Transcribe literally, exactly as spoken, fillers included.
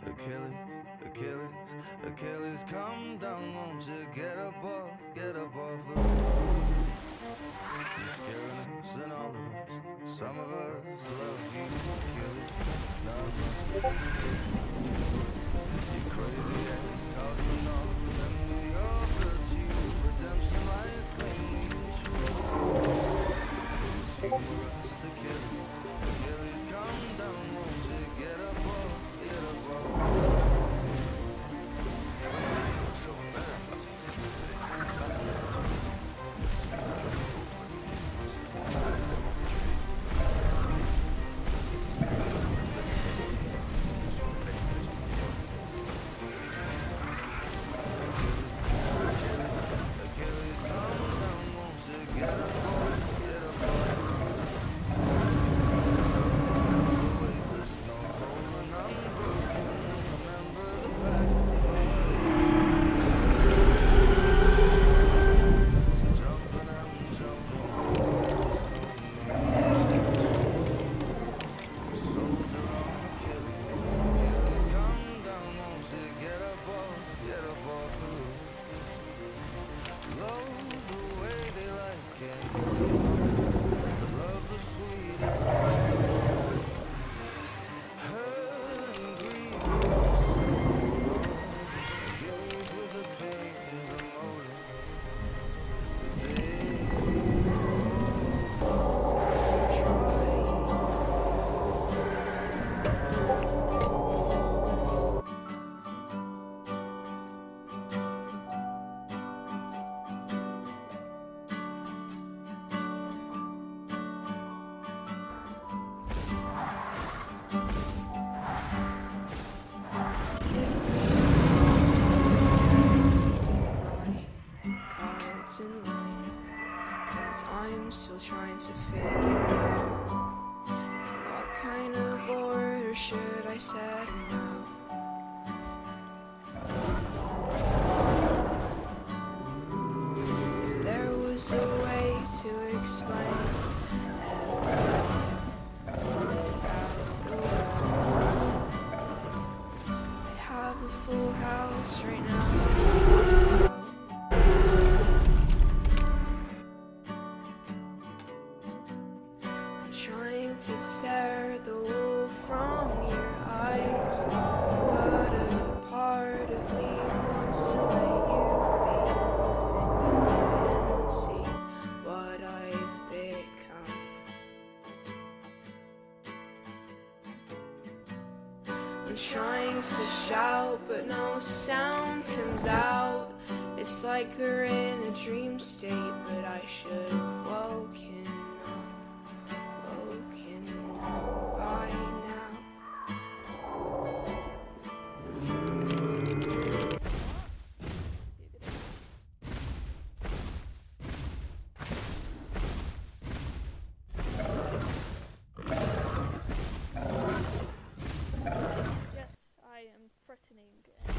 Achilles, Achilles, Achilles, come down, won't you get up off, get up off the roof. You're scaring us and all of us, some of us love you, Achilles, it's not much of you crazy ass cosmonaut, remember your virtue, redemption lies plainly true. Humorous Achilles, Achilles, come down, won't you get up off, get up off. I'm still trying to figure out what kind of order should I set now. If there was a way to explain everything without a word, I'd have a full house right now. Trying to tear the wool from your eyes, but a part of me wants to let you be, 'cause then you can see what I've become. I'm trying to shout, but no sound comes out. It's like we're in a dream state, but I should have woken by now. Yes, I am threatening.